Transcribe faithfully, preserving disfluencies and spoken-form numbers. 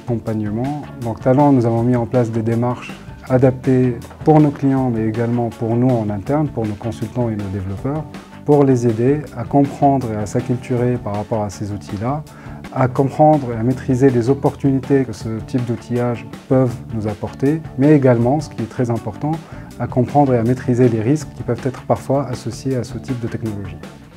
d'accompagnement. Donc Talent, nous avons mis en place des démarches adaptées pour nos clients, mais également pour nous en interne, pour nos consultants et nos développeurs, pour les aider à comprendre et à s'acculturer par rapport à ces outils-là, à comprendre et à maîtriser les opportunités que ce type d'outillage peuvent nous apporter, mais également, ce qui est très important, à comprendre et à maîtriser les risques qui peuvent être parfois associés à ce type de technologie.